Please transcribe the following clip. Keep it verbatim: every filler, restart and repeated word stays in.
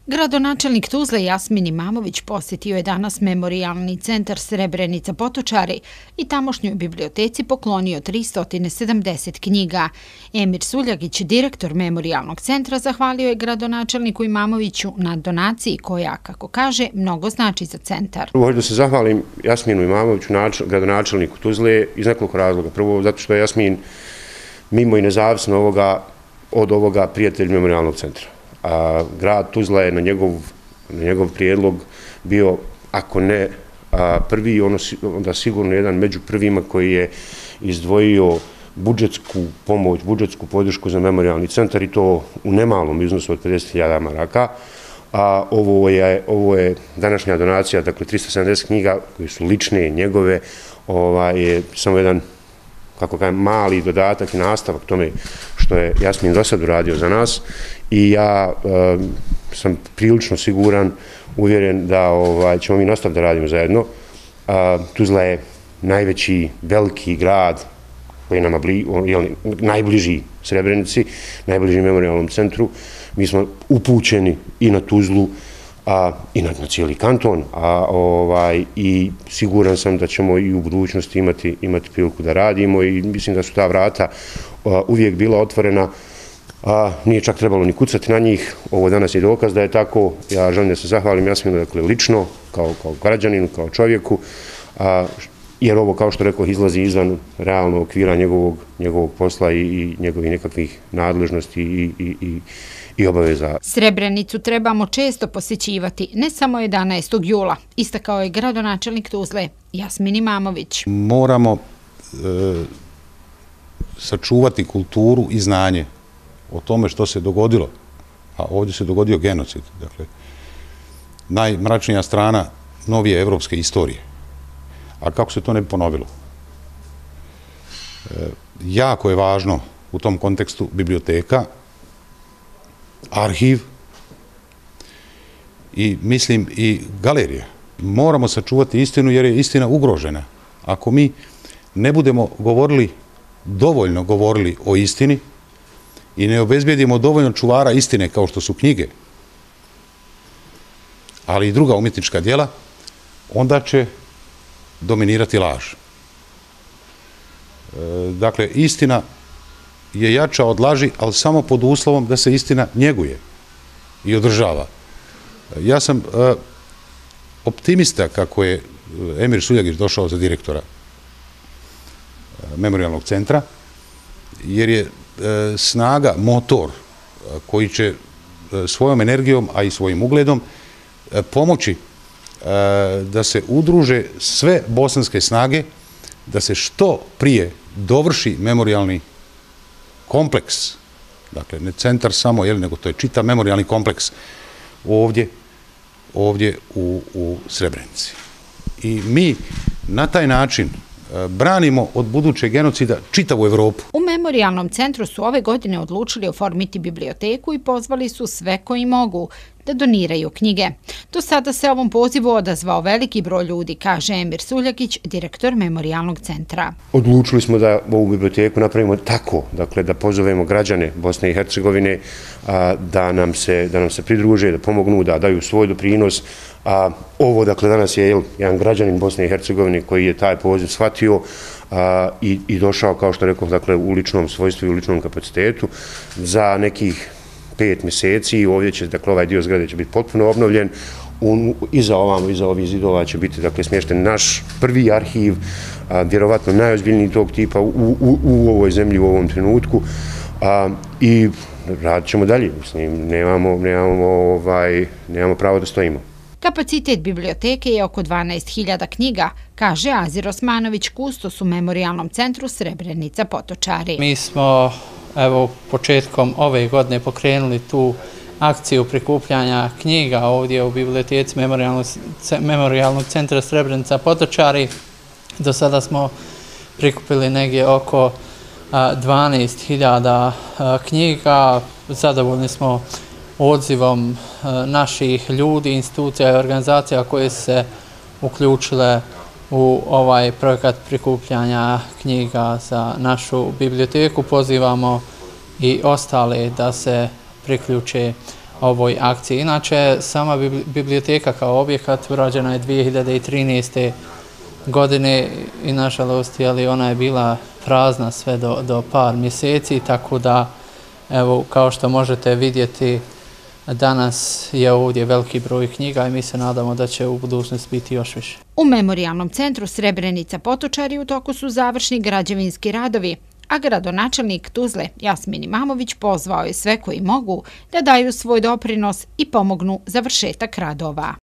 Gradonačelnik Tuzle Jasmin Imamović posjetio je danas Memorijalni centar Srebrenica Potočari i tamošnjoj biblioteci poklonio tristo sedamdeset knjiga. Emir Suljagić, direktor Memorijalnog centra, zahvalio je gradonačelniku Imamoviću na donaciji koja, kako kaže, mnogo znači za centar. Hoću da se zahvalim Jasminu Imamoviću, gradonačelniku Tuzle, iz nekoliko razloga. Prvo, zato što je Jasmin mimo i nezavisno ovoga, od ovoga prijatelj Memorijalnog centra. A grad Tuzla je na njegov, na njegov prijedlog bio, ako ne a, prvi, ono, onda sigurno jedan među prvima koji je izdvojio budžetsku pomoć, budžetsku podršku za Memorijalni centar i to u nemalom iznosu od pedeset hiljada maraka. A ovo je, ovo je današnja donacija, dakle tristo sedamdeset knjiga koje su lične, njegove, ovaj, je samo jedan, kako kažem, mali dodatak i nastavak tome što je Jasmin do sad uradio za nas i ja e, sam prilično siguran, uvjeren da ovaj, ćemo mi nastaviti da radimo zajedno. A, Tuzla je najveći, veliki grad koji je nama bli, jel, najbliži Srebrenici, najbliži Memorijalnom centru. Mi smo upućeni i na Tuzlu, a, i na, na cijeli kanton, a, ovaj, i siguran sam da ćemo i u budućnosti imati, imati priliku da radimo i mislim da su ta vrata a, uvijek bila otvorena, a nije čak trebalo ni kucati na njih. Ovo danas je dokaz da je tako. Ja želim da se zahvalim Jasminu, dakle, lično, kao, kao građaninu, kao čovjeku, a, jer ovo, kao što rekao, izlazi izvan realnog okvira njegovog, njegovog posla i, i njegovih nekakvih nadležnosti i, i, i i obaveza. Srebrenicu trebamo često posjećivati, ne samo jedanaestog jula, istakao je gradonačelnik Tuzle Jasmin Imamović. Moramo e, sačuvati kulturu i znanje o tome što se dogodilo, a ovdje se dogodio genocid. Dakle, najmračnija strana novije evropske istorije. A kako se to ne bi ponovilo? E, jako je važno u tom kontekstu biblioteka, arhiv i, mislim, i galerija. Moramo sačuvati istinu jer je istina ugrožena. Ako mi ne budemo govorili, dovoljno govorili o istini i ne obezbijedimo dovoljno čuvara istine kao što su knjige, ali i druga umjetnička djela, onda će dominirati laž. E, dakle, istina je jača od laži, ali samo pod uslovom da se istina njeguje i održava. Ja sam uh, optimista kako je Emir Suljagić došao za direktora uh, Memorijalnog centra, jer je uh, snaga, motor uh, koji će uh, svojom energijom, a i svojim ugledom uh, pomoći uh, da se udruže sve bosanske snage, da se što prije dovrši memorijalni kompleks, dakle ne centar samo, jel, nego to je čitav memorijalni kompleks ovdje, ovdje u, u Srebrenici. I mi na taj način e, branimo od budućeg genocida čitavu Evropu. U Memorijalnom centru su ove godine odlučili oformiti biblioteku i pozvali su sve koji mogu da doniraju knjige. Do sada se ovom pozivu odazvao veliki broj ljudi, kaže Emir Suljagić, direktor Memorijalnog centra. Odlučili smo da ovu biblioteku napravimo tako, dakle da pozovemo građane Bosne i Hercegovine a, da, nam se, da nam se pridruže, da pomognu, da daju svoj doprinos. A, ovo, dakle, danas je jel, jedan građanin Bosne i Hercegovine koji je taj poziv shvatio a, i, i došao, kao što rekao, dakle, u ličnom svojstvu i u ličnom kapacitetu za nekih pet mjeseci. Ovdje će, dakle, ovaj dio zgrade će biti potpuno obnovljen. Un, iza ovamo, iza ovih zidova će biti, dakle, smješten naš prvi arhiv, a, vjerovatno najozbiljniji tog tipa u, u, u ovoj zemlji u ovom trenutku. A, I radit ćemo dalje. Mislim, nemamo, nemamo, ovaj, nemamo pravo da stojimo. Kapacitet biblioteke je oko dvanaest hiljada knjiga, kaže Azir Osmanović, kustos u Memorijalnom centru Srebrenica Potočari. Mi smo, evo, početkom ove godine pokrenuli tu akciju prikupljanja knjiga ovdje u biblioteci Memorijalnog, Memorijalnog centra Srebrenica Potočari. Do sada smo prikupili negdje oko dvanaest hiljada knjiga. Zadovoljni smo odzivom naših ljudi, institucija i organizacija koje su se uključile u ovaj projekat prikupljanja knjiga za našu biblioteku. Pozivamo i ostale da se priključe ovoj akciji. Inače, sama biblioteka kao objekat urađena je dvije hiljade trinaeste. godine i nažalost, ali ona je bila prazna sve do, do par mjeseci, tako da, evo, kao što možete vidjeti, danas je ovdje veliki broj knjiga i mi se nadamo da će u budućnosti biti još više. U Memorijalnom centru Srebrenica Potočari u toku su završni građevinski radovi, a gradonačelnik Tuzle Jasmin Imamović pozvao je sve koji mogu da daju svoj doprinos i pomognu završetak radova.